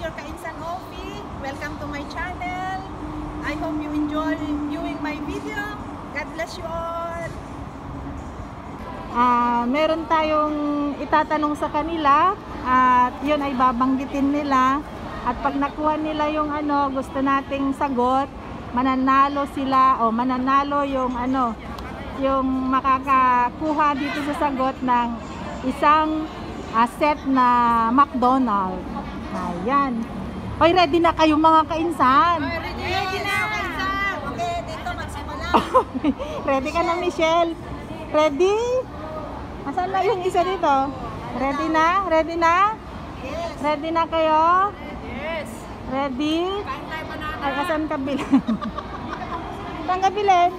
Mr. Kainsan Ofi. Welcome to my channel. I hope you enjoy viewing my video. God bless you all. Meron tayong itatanong sa kanila at yun ay babanggitin nila. At pag nakuha nila yung gusto nating sagot, mananalo sila o mananalo yung yung makakakuha dito sa sagot ng isang set na McDonald's. Ayan. Hoy, ready na kayo mga kainsan? Ready na, Kainsan. Okay, dito magsimula. Ready ka na, Michelle? Ready? Asan na yung isa dito? Ready na? Ready na? Yes. Ready na kayo? Yes. Ready? Kain tayo banana. Ay, asan ka bilhin? Saan ka bilhin?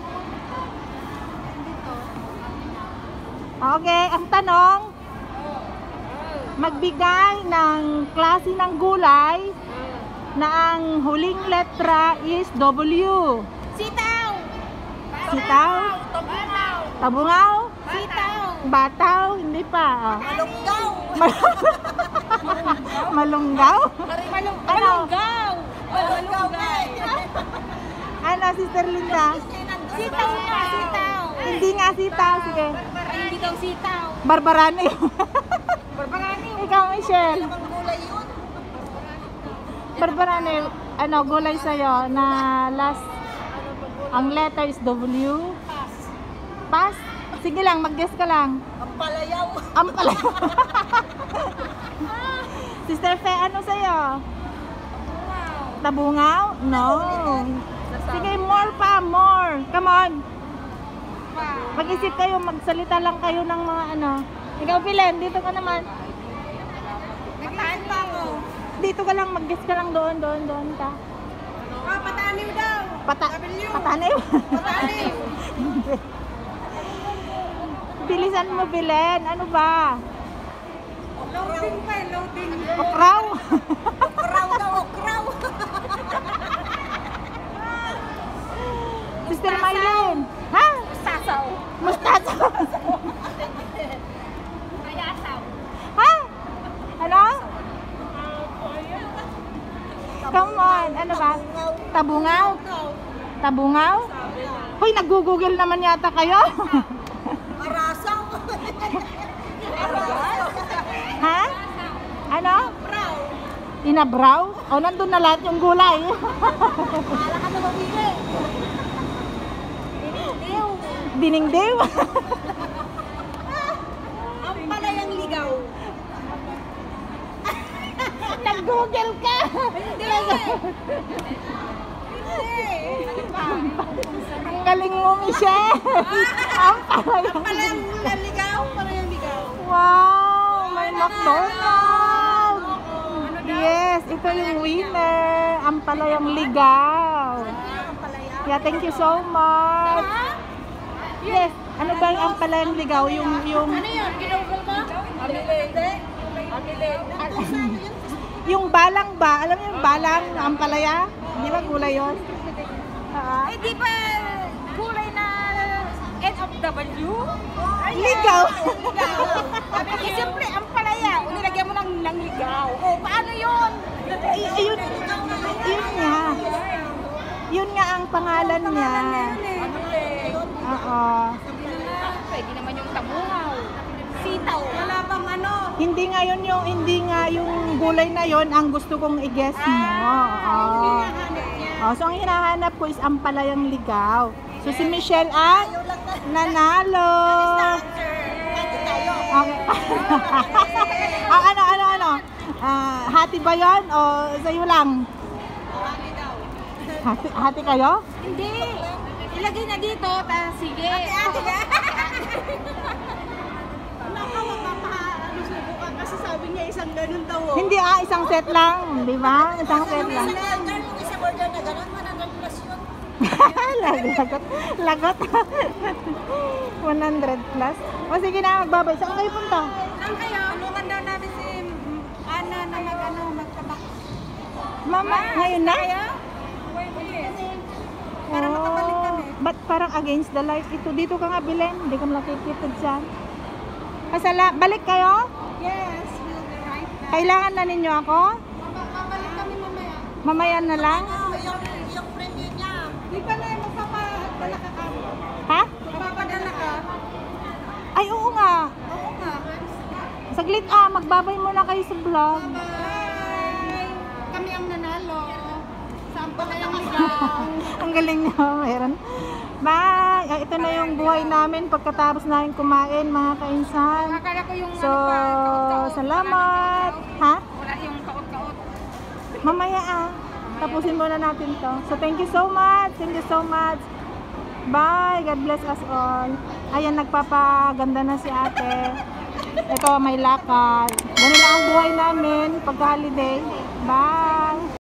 Okay, ang tanong, magbigay ng klase ng gulay na ang huling letra is W. Sitaw. Sitaw? Tabungaw. Tabungaw? Sitaw. Bataw? Hindi pa. Oh. Malunggaw. Malunggaw? Malunggaw. Malunggaw. Ano, Sister Linda? Sitaw nga, sitaw. Hindi nga sitaw. Sige. Ay, hindi daw sitaw. Barbarani. Barbarani. Ikaw, Michelle. Ang gulay yun. Barbarani, gulay sa'yo na last, ang letter is W. Pass? Sige lang, mag-guess ka lang. Ang palayaw. Ang pala. Sister Fe, ano sa'yo? Tabungaw? No. Sige, more pa, more. Come on. Mag-isip kayo, magsalita lang kayo ng mga Ikaw, Pilen, dito ka naman. Nagtahan pa ako. Dito ka lang, mag-guess ka lang doon ka. Pataniw daw. W. Pataniw? Pataniw. Bilisan mo, Pilen. Ano ba? Loading pa, loading. Okraw? Okraw daw, okraw. Sister Mylene. Ha? Sasaw. Mustasaw. Mayasaw. Ha? Ano? Come on. Ano ba? Tabungaw? Tabungaw? Hoy, nag-google naman yata kayo. Marasaw. Ha? Ano? Braw. Inabraw? O, nandun na lahat yung gulay. Wala ka na mamili. Dinigdiw. Diningdiw? Ang palayang ligaw. Nag-google ka? Hindi. Ang galing mo, Michelle. Ang Ang palayang ligaw. Palayang ligaw. wow! May McDonald's! Yes, ito yung winner. Ang palayang ligaw. Ang palaya. Yeah, thank you so much. Yes, ano ba yung ang palayang ligaw? Yung Ano yun? Ginugol mo? Amilede. yung balang ba? Alam mo yung balang na ang palaya? Di ba gulay yun? Eh, di ba kulay na N of W? Ligaw. Ligaw. Eh, siyempre, ang palaya. Nilagyan mo ng ligaw. O, paano yun? Yun, yun nga. Yun nga ang pangalan niya. Oo. Pwede naman yung tabungaw. Sitaw. Wala bang Hindi nga yung gulay na yon ang gusto kong i-guess mo. Oo. So ang hinahanap ko is ang palayang ligaw. So si Michelle ang nanalo. Okay. Ano? Hati ba yon o sa'yo lang? Hati kayo? Hindi. Ilagay na dito. Sige. Ate ka. Kasi sabi niya isang ganun daw. Hindi isang set lang. Di ba? Isang set lang. Isang order na ganun, 100 plus yun. Lagot. 100 plus. O sige na, magbabay. Saan kayo punta? Saan kayo? Tulungan daw namin si Ana na magkabak. Mama, ngayon na? Para makabalik kami. Ba't parang against the light ito? Dito ka nga, Bilen. Hindi ka makikipid dyan. Balik kayo? Yes, we'll be right back. Kailangan na ninyo ako? Babalik kami Mamaya na lang? Yung premyo niya. Di pa na yung magpapadala ka ka. Ha? Magpapadala ka. Ay, oo nga. Oo nga. Saglit magbabay muna kayo sa vlog. Bye! Kami ang nanalo. Saan pa kayang ligaw? Ang galing niyo, meron. Bye! Ito na yung buhay namin pagkatapos namin kumain, mga kainsan. Akala ko yung So, salamat. Ha? Wala yung kaot-kaot. Mamaya tapusin muna natin to. So, thank you so much. Thank you so much. Bye! God bless us all. Ayan, nagpapaganda na si ate. Ito, may lakad. Ganun lang ang buhay namin pagka holiday. Bye!